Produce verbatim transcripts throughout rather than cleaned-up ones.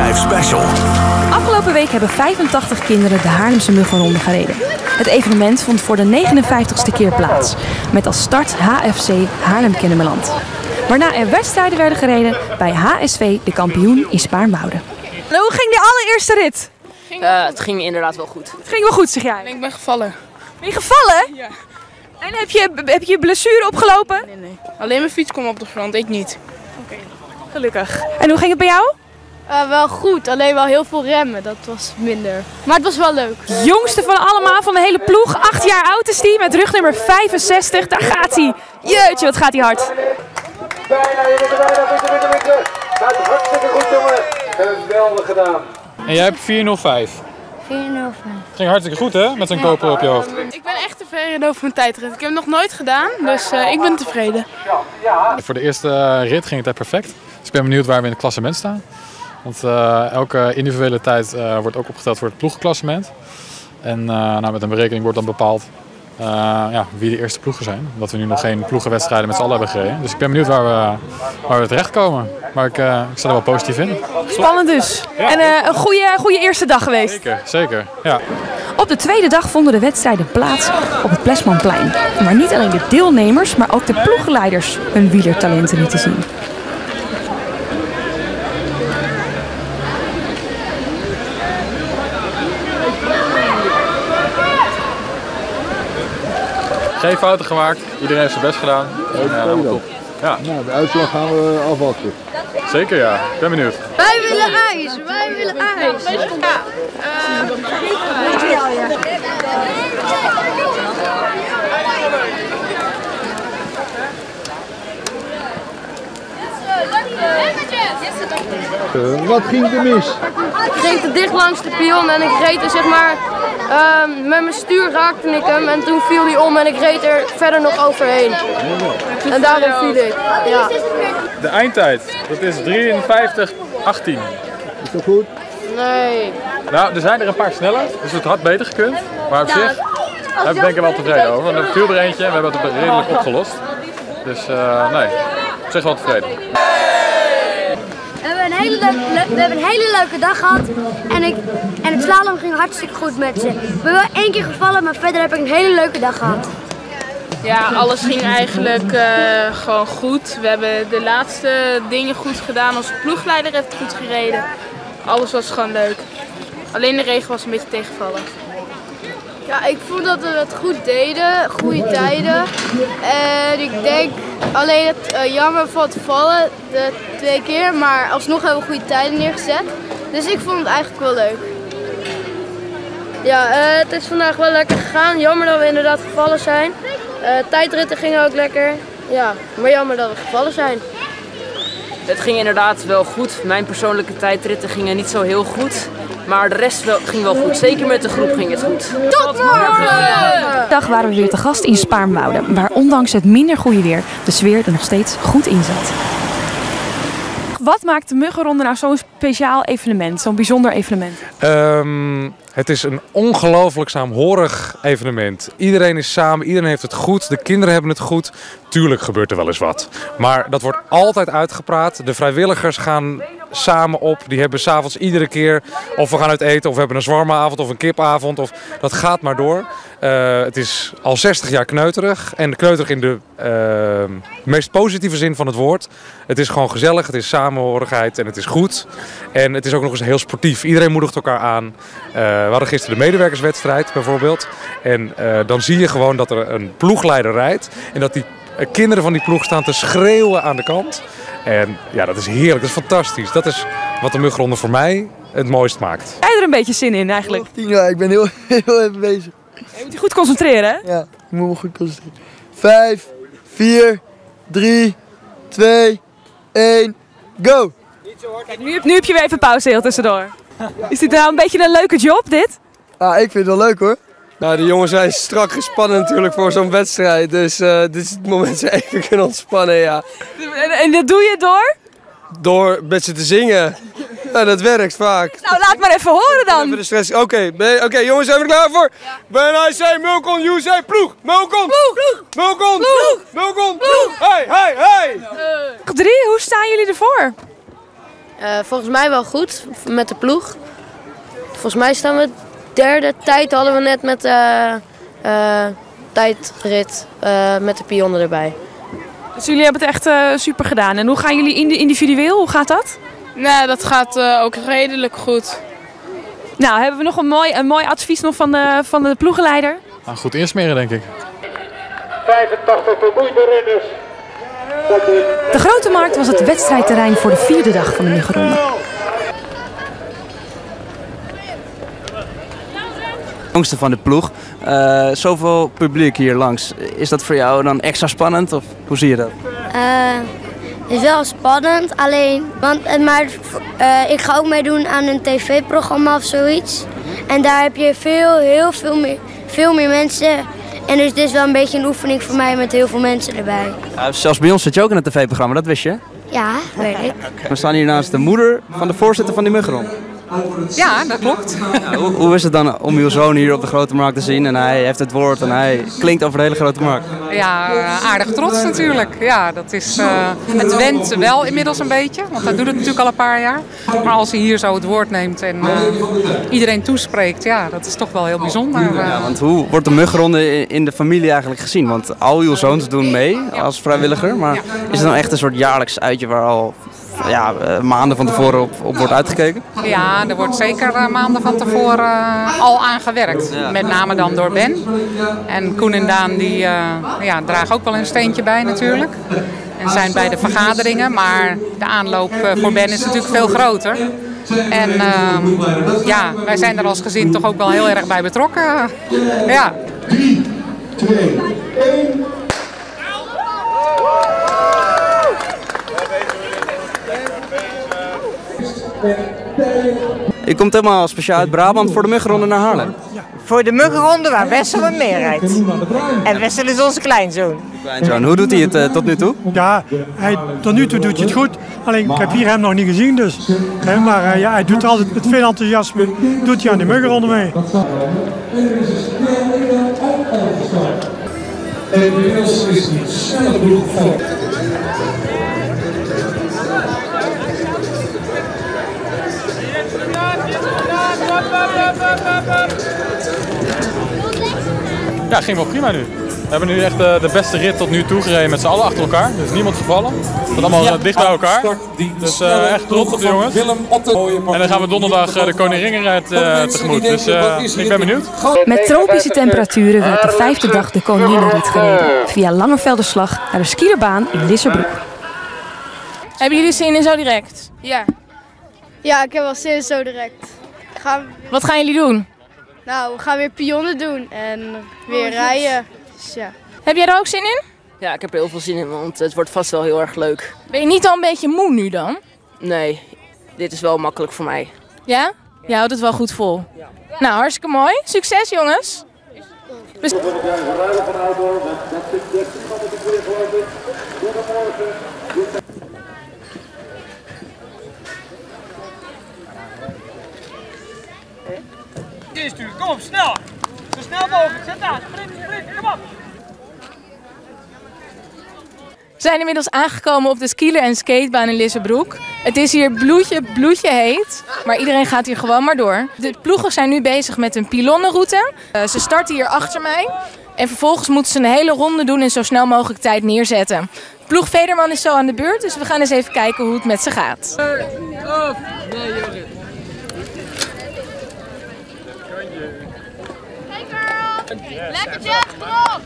vijf Special. Afgelopen week hebben vijfentachtig kinderen de Haarlemse Muggenronde gereden. Het evenement vond voor de negenenvijftigste keer plaats. Met als start H F C Haarlem-Kennemerland. Waarna er wedstrijden werden gereden bij H S V de kampioen in Spaarnwoude. Hoe ging de allereerste rit? Uh, het ging inderdaad wel goed. Het ging wel goed, zeg jij? Ik ben gevallen. Ben je gevallen? Ja. En heb je, heb je blessure opgelopen? Nee, nee. Alleen mijn fiets kwam op de grond, ik niet. Oké, okay. Gelukkig. En hoe ging het bij jou? Uh, wel goed, alleen wel heel veel remmen, dat was minder. Maar het was wel leuk. Jongste van allemaal, van de hele ploeg. Acht jaar oud is die, met rugnummer vijfenzestig. Daar gaat hij. Jeetje, wat gaat hij hard. Bijna, je bent er bijna, bitte, bitte, bitte. Gaat hartstikke goed, jongen. Geweldig gedaan. En jij hebt vier nul vijf. vier nul vijf. Het ging hartstikke goed, hè? Met zo'n koper op je hoofd. Ik ben echt tevreden over mijn tijdrit. Ik heb het nog nooit gedaan, dus uh, ik ben tevreden. Voor de eerste rit ging het echt perfect. Dus ik ben benieuwd waar we in het klassement staan. Want uh, elke individuele tijd uh, wordt ook opgeteld voor het ploegenklassement. En uh, nou, met een berekening wordt dan bepaald uh, ja, wie de eerste ploegen zijn. Omdat we nu nog geen ploegenwedstrijden met z'n allen hebben gereden. Dus ik ben benieuwd waar we, waar we terechtkomen. Maar ik, uh, ik sta er wel positief in. Spannend dus. Ja. En uh, een goede, goede eerste dag geweest. Zeker, zeker. Ja. Op de tweede dag vonden de wedstrijden plaats op het Plesmanplein. Waar niet alleen de deelnemers, maar ook de ploegleiders hun wielertalenten lieten zien. Geen fouten gemaakt, iedereen heeft zijn best gedaan. Ja, top. Ja. Nou, de uitslag gaan we afwachten. Zeker ja, ik ben benieuwd. Wij willen ijs, wij willen ijs. Ja. Uh, wat ging er mis? Ik ging te dicht langs de pion en ik reed er zeg maar, uh, met mijn stuur raakte ik hem en toen viel hij om en ik reed er verder nog overheen. En daarom viel ik. Ja. De eindtijd, dat is drieënvijftig achttien. Is dat goed? Nee. Nou, er zijn er een paar sneller, dus het had beter gekund. Maar op zich heb ik denk ik wel tevreden over. Want er viel er eentje en we hebben het redelijk opgelost. Dus uh, nee, op zich wel tevreden. We hebben, een hele leuke, we hebben een hele leuke dag gehad en, ik, en het slalom ging hartstikke goed met ze. Ik ben wel één keer gevallen, maar verder heb ik een hele leuke dag gehad. Ja, alles ging eigenlijk uh, gewoon goed. We hebben de laatste dingen goed gedaan. Onze ploegleider heeft goed gereden. Alles was gewoon leuk. Alleen de regen was een beetje tegenvallen. Ja, ik vond dat we het goed deden, goede tijden. En ik denk alleen het uh, jammer van het vallen, de twee keer, maar alsnog hebben we goede tijden neergezet. Dus ik vond het eigenlijk wel leuk. Ja, uh, het is vandaag wel lekker gegaan. Jammer dat we inderdaad gevallen zijn. Uh, tijdritten gingen ook lekker. Ja, maar jammer dat we gevallen zijn. Het ging inderdaad wel goed. Mijn persoonlijke tijdritten gingen niet zo heel goed. Maar de rest wel, ging wel goed. Zeker met de groep ging het goed. Tot morgen! Dag waren we weer te gast in Spaarnwoude. Waar ondanks het minder goede weer de sfeer er nog steeds goed in zat. Wat maakt de Muggenronde nou zo'n speciaal evenement? Zo'n bijzonder evenement? Um, het is een ongelooflijk saamhorig evenement. Iedereen is samen, iedereen heeft het goed. De kinderen hebben het goed. Tuurlijk gebeurt er wel eens wat. Maar dat wordt altijd uitgepraat. De vrijwilligers gaan samen op. Die hebben s'avonds iedere keer of we gaan uit eten of we hebben een zwarmaavond of een kipavond. Of, dat gaat maar door. Uh, het is al zestig jaar kneuterig. En kneuterig in de uh, meest positieve zin van het woord. Het is gewoon gezellig, het is samenhorigheid en het is goed. En het is ook nog eens heel sportief. Iedereen moedigt elkaar aan. Uh, we hadden gisteren de medewerkerswedstrijd bijvoorbeeld. En uh, dan zie je gewoon dat er een ploegleider rijdt. En dat die uh, kinderen van die ploeg staan te schreeuwen aan de kant. En ja, dat is heerlijk, dat is fantastisch. Dat is wat de Muggenronde voor mij het mooist maakt. Heb je er een beetje zin in eigenlijk? Ja, ik ben heel, heel even bezig. Je moet je goed concentreren, hè? Ja, ik moet me goed concentreren. Vijf, vier, drie, twee, één, go! Kijk, nu, nu heb je weer even pauze heel tussendoor. Is dit nou een beetje een leuke job, dit? Ah, ik vind het wel leuk hoor. Nou, de jongens zijn strak gespannen natuurlijk voor zo'n wedstrijd. Dus uh, dit is het moment dat ze even kunnen ontspannen, ja. En, en dat doe je door? Door met ze te zingen. Ja, dat werkt vaak. Nou, laat maar even horen dan. Even de stress. Oké, okay, okay, jongens, zijn we er klaar voor? Ja. When I say Mulcon, you say ploeg. Mulcon. Ploeg. Mulcon. Ploeg. Mulcon. Ploeg. Hey, hey, hey. Uh. Drie, hoe staan jullie ervoor? Uh, volgens mij wel goed, met de ploeg. Volgens mij staan we derde tijd hadden we net met de uh, uh, tijdrit uh, met de pionnen erbij. Dus jullie hebben het echt uh, super gedaan. En hoe gaan jullie individueel? Hoe gaat dat? Nou, dat gaat uh, ook redelijk goed. Nou, hebben we nog een mooi, een mooi advies nog van de, van de ploegenleider? Nou, goed insmeren, denk ik. vijfentachtig vermoeide renners. De Grote Markt was het wedstrijdterrein voor de vierde dag van de Muggenronde. Jongste van de ploeg. Uh, zoveel publiek hier langs. Is dat voor jou dan extra spannend of hoe zie je dat? Uh, het is wel spannend, alleen, want, maar uh, ik ga ook meedoen aan een tv-programma of zoiets. En daar heb je veel, heel veel meer, veel meer mensen. En dus dit is wel een beetje een oefening voor mij met heel veel mensen erbij. Uh, zelfs bij ons zit je ook in het tv-programma, dat wist je? Ja, weet ik. We staan hier naast de moeder van de voorzitter van die Muggenronde. Ja, dat klopt. Ja, hoe, hoe is het dan om uw zoon hier op de Grote Markt te zien en hij heeft het woord en hij klinkt over de hele Grote Markt? Ja, aardig trots natuurlijk. Ja, dat is, uh, het went wel inmiddels een beetje, want hij doet het natuurlijk al een paar jaar. Maar als hij hier zo het woord neemt en uh, iedereen toespreekt, ja, dat is toch wel heel bijzonder. Uh. Ja, want hoe wordt de Muggenronde in de familie eigenlijk gezien? Want al uw zoons doen mee als vrijwilliger, maar is het nou echt een soort jaarlijks uitje waar al ja, maanden van tevoren op, op wordt uitgekeken? Ja, er wordt zeker uh, maanden van tevoren uh, al aan gewerkt. Ja. Met name dan door Ben. En Koen en Daan die, uh, ja, dragen ook wel een steentje bij natuurlijk. En zijn bij de vergaderingen, maar de aanloop uh, voor Ben is natuurlijk veel groter. En uh, ja, wij zijn er als gezin toch ook wel heel erg bij betrokken. Ja. drie, twee, één. Je komt helemaal speciaal uit Brabant voor de Muggenronde naar Haarlem. Ja. Voor de Muggenronde waar Wessel een meerheid. En Wessel is onze kleinzoon. Kleinzoon, hoe doet hij het uh, tot nu toe? Ja, hij, tot nu toe doet hij het goed. Alleen ik heb hier hem nog niet gezien dus. He, maar uh, ja, hij doet er altijd met veel enthousiasme doet hij aan de Muggenronde mee. En inmiddels is een snelle ploeg van. Ja, ging wel prima nu. We hebben nu echt de, de beste rit tot nu toe gereden met z'n allen achter elkaar. Dus niemand gevallen. Het staat allemaal ja, dicht bij elkaar. Dus uh, echt trots op de jongens. En dan gaan we donderdag uh, de Koningingenrijd uh, tegemoet. Dus uh, ik ben benieuwd. Met tropische temperaturen werd de vijfde dag de Koningingenrit gereden. Via Langervelderslag naar de skierbaan in Lissabroek. Hebben jullie zin in zo direct? Ja. Ja, ik heb wel zin in zo direct. Gaan... Wat gaan jullie doen? Nou, we gaan weer pionnen doen en weer rijden. Dus ja. Heb jij er ook zin in? Ja, ik heb er heel veel zin in, want het wordt vast wel heel erg leuk. Ben je niet al een beetje moe nu dan? Nee, dit is wel makkelijk voor mij. Ja? Je houdt het wel goed vol. Ja. Nou, hartstikke mooi. Succes jongens. Bes Kom op, snel! Zo snel mogelijk, zet aan, sprint, sprint, kom op! We zijn inmiddels aangekomen op de skieler- en skatebaan in Lissabroek. Het is hier bloedje, bloedje heet, maar iedereen gaat hier gewoon maar door. De ploegen zijn nu bezig met een pilonnenroute. Uh, ze starten hier achter mij en vervolgens moeten ze een hele ronde doen en zo snel mogelijk tijd neerzetten. Ploeg Vederman is zo aan de beurt, dus we gaan eens even kijken hoe het met ze gaat. Of, nee, Jorrit. Lekker Jet, kom op!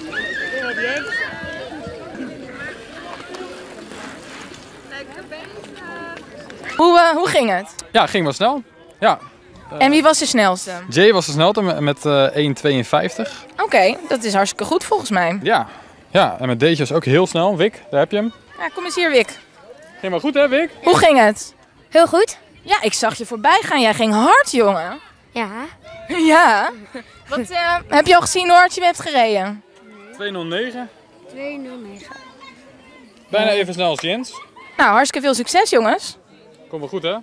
Lekker bezig. Hoe, uh, hoe ging het? Ja, ging wel snel. Ja. En wie was de snelste? Jay was de snelste met uh, één tweeënvijftig. Oké, okay, dat is hartstikke goed volgens mij. Ja, ja. En met Deetje was ook heel snel. Wick, daar heb je hem. Ja, kom eens hier, Wick. Ging wel goed hè, Wick? Hoe ging het? Heel goed. Ja, ik zag je voorbij gaan. Jij ging hard, jongen. Ja. Ja. Wat, uh, heb je al gezien hoe hard je hebt gereden? twee nul negen. twee nul negen. Bijna even snel als Jens. Nou, hartstikke veel succes, jongens. Komt wel goed, hè?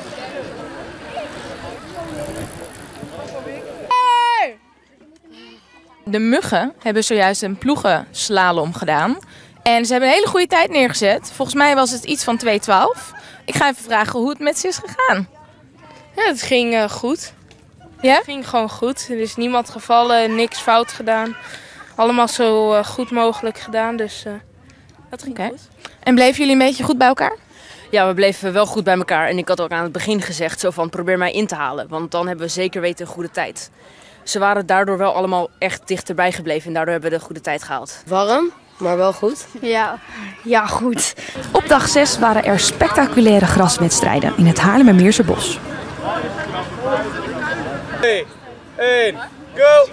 De Muggen hebben zojuist een ploegenslalom gedaan. En ze hebben een hele goede tijd neergezet. Volgens mij was het iets van twee twaalf. Ik ga even vragen hoe het met ze is gegaan. Ja, het ging uh, goed. Ja? Het ging gewoon goed. Er is niemand gevallen, niks fout gedaan. Allemaal zo uh, goed mogelijk gedaan, dus uh, dat ging okay. goed. En bleven jullie een beetje goed bij elkaar? Ja, we bleven wel goed bij elkaar. En ik had ook aan het begin gezegd, zo van probeer mij in te halen. Want dan hebben we zeker weten een goede tijd. Ze waren daardoor wel allemaal echt dichterbij gebleven en daardoor hebben we de goede tijd gehaald. Warm, maar wel goed. Ja, ja goed. Op dag zes waren er spectaculaire graswedstrijden in het Haarlemmermeerse bos. twee, één, go!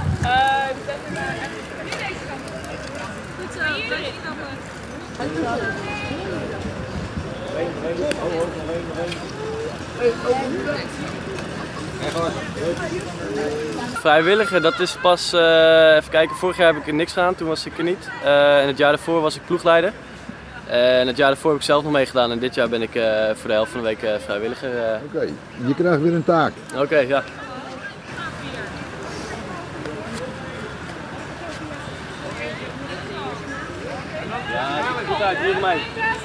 Vrijwilliger, dat is pas, uh, even kijken, vorig jaar heb ik er niks gedaan, toen was ik er niet. Uh, en het jaar daarvoor was ik ploegleider. Uh, en het jaar daarvoor heb ik zelf nog meegedaan en dit jaar ben ik uh, voor de helft van de week uh, vrijwilliger. Uh. Oké, okay, je krijgt weer een taak. Oké, okay, ja. Ja, dat ziet er goed uit, hier mij.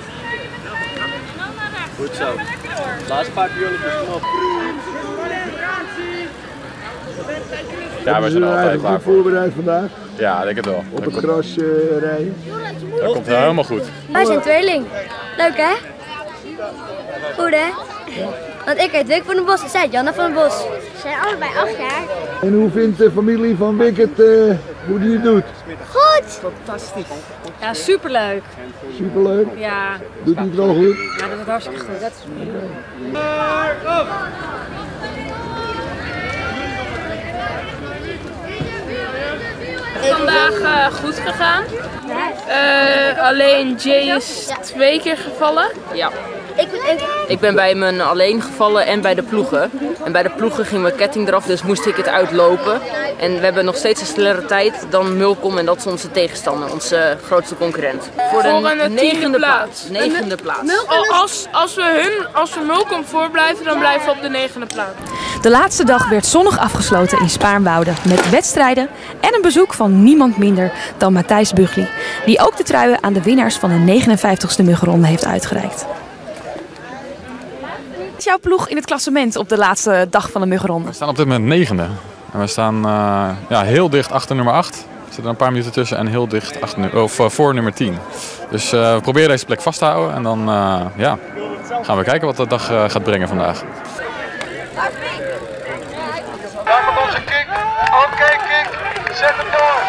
Goed zo. Laatste paar pionnetjes, kom op. Ja, we zijn er altijd klaar voor. Voorbereid vandaag? Ja, denk het wel. Op het gras uh, rijden? Dat komt helemaal goed. Wij zijn tweeling. Leuk hè? Goed hè? Ja. Want ik heet Wick van den Bos en zij Janne van den Bos. Ze zijn allebei acht jaar. En hoe vindt de familie van Wick het, uh, hoe die het doet? Goed! Fantastisch. Ja, superleuk. Superleuk? Ja. Doet hij het wel goed? Ja, dat is hartstikke goed. Dat is... Vandaag uh, goed gegaan. Uh, alleen Jay is twee keer gevallen. Ja. Ik ben, ik... ik ben bij mijn alleen gevallen en bij de ploegen. En bij de ploegen ging mijn ketting eraf, dus moest ik het uitlopen. En we hebben nog steeds een snellere tijd dan Mulkom en dat is onze tegenstander, onze grootste concurrent. Voor de, Voor een negende plaats. plaats. Negende plaats. Als, als we hun, als we Mulkom voorblijven, dan blijven we op de negende plaats. De laatste dag werd zonnig afgesloten in Spaarnwoude met wedstrijden en een bezoek van niemand minder dan Matthijs Bugli, die ook de truien aan de winnaars van de negenenvijftigste muggenronde heeft uitgereikt. Wat is jouw ploeg in het klassement op de laatste dag van de muggenronde? We staan op dit moment negende. En we staan uh, ja, heel dicht achter nummer acht. Er zitten er een paar minuten tussen en heel dicht achter, of, uh, voor nummer tien. Dus uh, we proberen deze plek vast te houden en dan uh, ja, gaan we kijken wat de dag uh, gaat brengen vandaag. Daar komt onze kick. Oké, okay, kick. Zet hem door.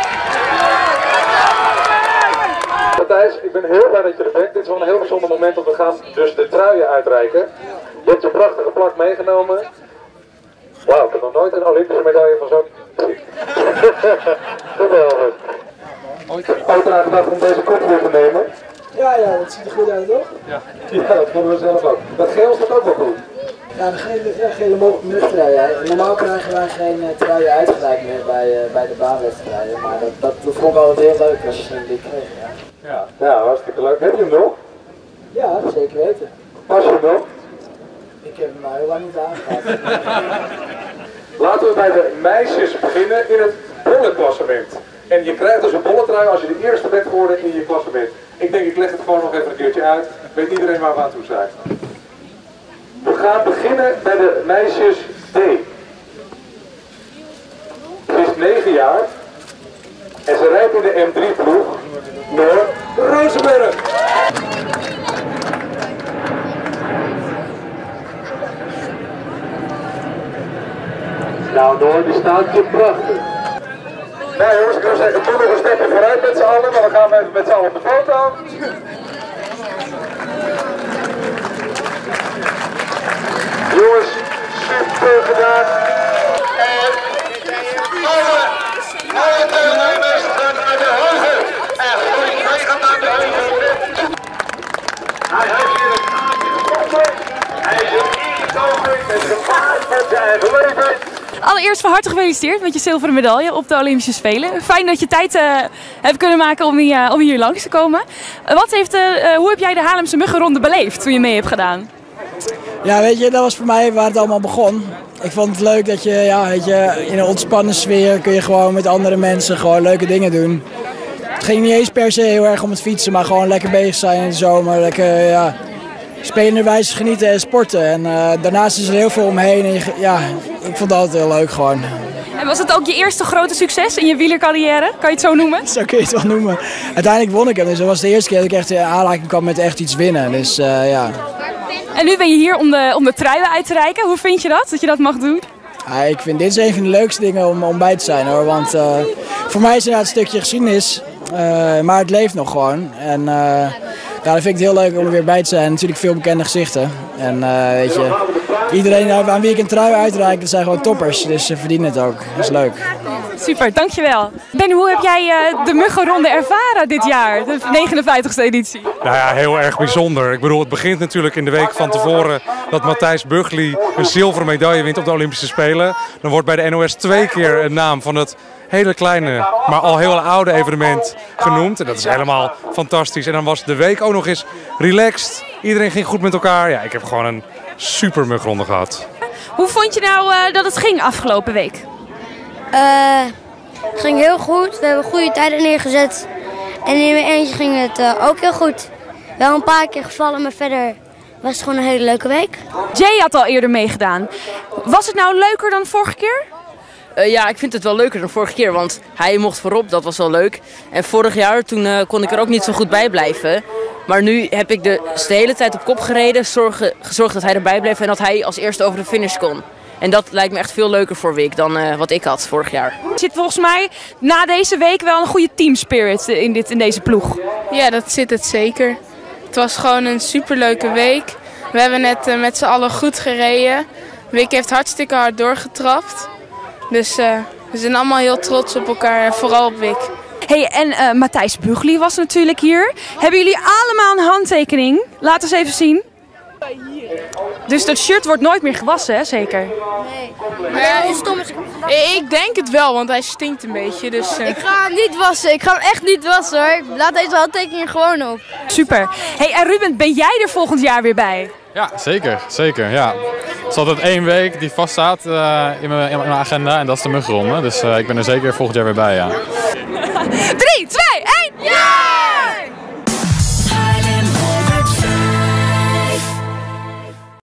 Matthijs, ik ben heel blij dat je er bent. Dit is wel een heel bijzonder moment, want we gaan dus de truien uitreiken. Je hebt je prachtige plak meegenomen. Wauw, ik heb nog nooit een Olympische medaille van zo'n gezien. Geweldig. Ooit eraan gedacht om deze kop weer te nemen? Ja, ja, dat ziet er goed uit, toch? Ja, ja dat vonden we zelf ook. Dat geel staat ook wel goed. Ja, de gele, ja, gele muggentrui. Normaal krijgen wij geen uh, truien uitgereikt meer bij, uh, bij de baanwedstrijden, maar dat, dat, dat vond ik altijd heel leuk als je zo'n ding kreeg. Ja. Ja. Ja, hartstikke leuk. Heb je hem nog? Ja, zeker weten. Pas je hem nog? Ik heb hem nou heel lang niet aangehad. Laten we bij de meisjes beginnen in het bollenklassement. En je krijgt dus een bolletrui als je de eerste bent geworden in je klassement. Ik denk ik leg het gewoon nog even een keertje uit. Weet iedereen waar we aan toe zijn. We gaan beginnen bij de meisjes D. Ze is negen jaar en ze rijdt in de M drie ploeg Noor Rozenberg. Nou Noor, die staat je prachtig. Nou jongens, ik wil zeggen, doe nog een stapje vooruit met z'n allen, maar dan gaan we even met z'n allen op de foto. Jongens, super gedaan. En alle, alle deelnemers gaan naar de heuvel. En goed, wij gaan naar de heuvel. Hij heeft hier een kaartje gevonden. Hij is een inkomen met gevaar van zijn eigen leven. Allereerst van harte gefeliciteerd met je zilveren medaille op de Olympische Spelen. Fijn dat je tijd uh, hebt kunnen maken om hier, uh, om hier langs te komen. Uh, wat heeft, uh, uh, hoe heb jij de Haarlemse muggenronde beleefd toen je mee hebt gedaan? Ja, weet je, dat was voor mij waar het allemaal begon. Ik vond het leuk dat je, ja, weet je, in een ontspannen sfeer kun je gewoon met andere mensen gewoon leuke dingen doen. Het ging niet eens per se heel erg om het fietsen, maar gewoon lekker bezig zijn in de zomer. Lekker, ja, spelenderwijs genieten en sporten. En uh, daarnaast is er heel veel omheen. En je, ja, ik vond het altijd heel leuk gewoon. En was het ook je eerste grote succes in je wielercarrière? Kan je het zo noemen? Zo kun je het wel noemen. Uiteindelijk won ik hem. Dus dat was de eerste keer dat ik echt in aanraking kwam met echt iets winnen. Dus uh, ja. En nu ben je hier om de, om de truien uit te reiken. Hoe vind je dat, dat je dat mag doen? Ja, ik vind dit is een van de leukste dingen om, om bij te zijn hoor. Want uh, voor mij is het een stukje geschiedenis. Uh, maar het leeft nog gewoon. En uh, ja, dat vind ik het heel leuk om er weer bij te zijn. Natuurlijk veel bekende gezichten. En uh, weet je, iedereen aan wie ik een trui uitreik, dat zijn gewoon toppers. Dus ze verdienen het ook. Dat is leuk. Super, dankjewel. Ben, hoe heb jij uh, de Muggenronde ervaren dit jaar? De negenenvijftigste editie. Nou ja, heel erg bijzonder. Ik bedoel, het begint natuurlijk in de week van tevoren dat Matthijs Bugli een zilveren medaille wint op de Olympische Spelen. Dan wordt bij de N O S twee keer een naam van het hele kleine, maar al heel oude evenement genoemd. En dat is helemaal fantastisch. En dan was de week ook nog eens relaxed. Iedereen ging goed met elkaar. Ja, ik heb gewoon een super Muggenronde gehad. Hoe vond je nou uh, dat het ging afgelopen week? Uh, het ging heel goed. We hebben goede tijden neergezet. En in mijn eentje ging het uh, ook heel goed. Wel een paar keer gevallen, maar verder was het gewoon een hele leuke week. Jay had al eerder meegedaan. Was het nou leuker dan vorige keer? Uh, ja, ik vind het wel leuker dan vorige keer, want hij mocht voorop, dat was wel leuk. En vorig jaar, toen uh, kon ik er ook niet zo goed bij blijven. Maar nu heb ik de, de hele tijd op kop gereden, zorgen, gezorgd dat hij erbij bleef en dat hij als eerste over de finish kon. En dat lijkt me echt veel leuker voor week dan uh, wat ik had vorig jaar. Er zit volgens mij na deze week wel een goede teamspirit in, dit, in deze ploeg. Ja, dat zit het zeker. Het was gewoon een superleuke week. We hebben net uh, met z'n allen goed gereden. Wick heeft hartstikke hard doorgetrapt. Dus uh, we zijn allemaal heel trots op elkaar, vooral op Wick. Hey, en uh, Matthijs Bugli was natuurlijk hier. Hebben jullie allemaal een handtekening? Laat eens even zien. Dus dat shirt wordt nooit meer gewassen, hè? Zeker? Nee. Maar ja, is stom. Ik denk het wel, want hij stinkt een beetje. Dus, uh... Ik ga hem niet wassen. Ik ga hem echt niet wassen hoor. Ik laat deze handtekening gewoon op. Super. Hey, en Ruben, ben jij er volgend jaar weer bij? Ja, zeker. Zeker, ja. Er is altijd één week die vaststaat uh, in, mijn, in mijn agenda en dat is de Muggenronde. Dus uh, ik ben er zeker volgend jaar weer bij, ja. Drie, twee, één!